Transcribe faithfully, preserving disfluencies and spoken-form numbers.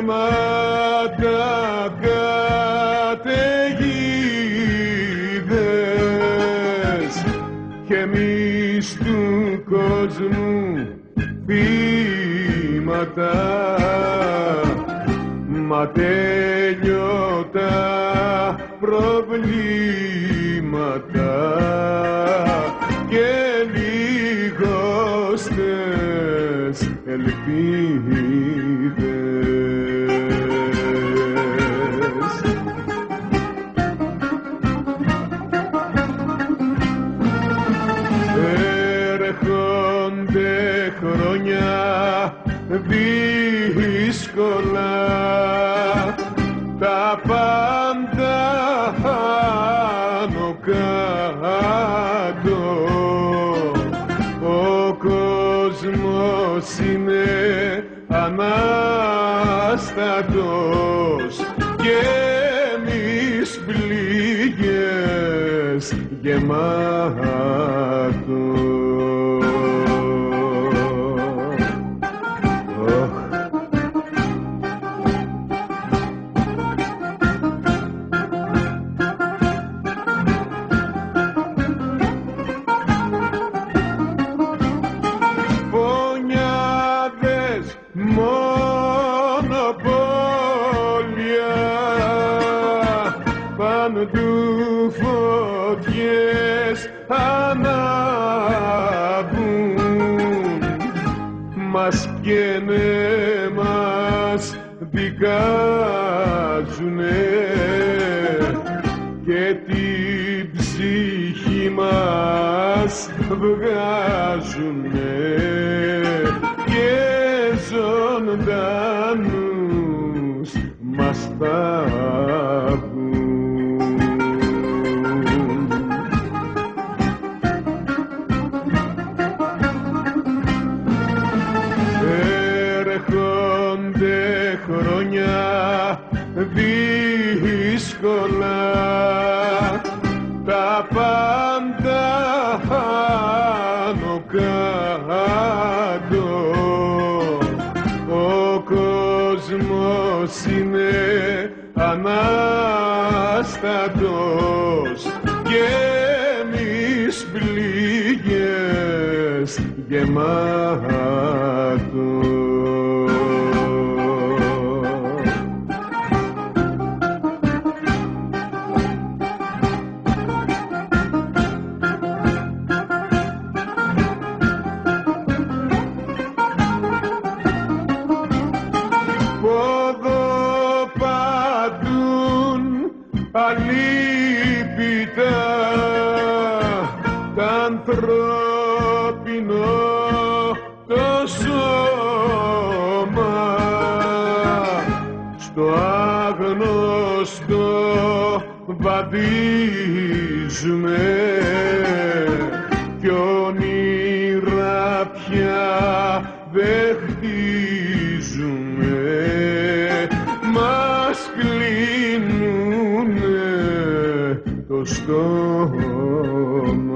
γεμάτα καταιγίδες κι εμείς του κόσμου θύματα, μα τέλειωτα προβλήματα και λιγόστες ελπίδες. Έρχονται χρόνια δύσκολα, τα πάντα άνω κάτω, ο κόσμος είναι ανάστατος και εμείς πληγές γεμάτος. Παντού φωτιές ανάβουν, μας καίνε, μας δικάζουνε και την ψυχή μας βγάζουνε και ζωντανούς μας θάβουν. Έρχονται χρόνια δύσκολα, τα πάντα άνω κάτω, ο κόσμος είναι ανάστατος και εμείς πληγές γεμάτος. Αλίπητα τ' ανθρώπινο το σώμα, στο άγνωστο βαδίζουμε κι όνειρα πια δεν χτίζουμε, μας κλείνουν το στόμα.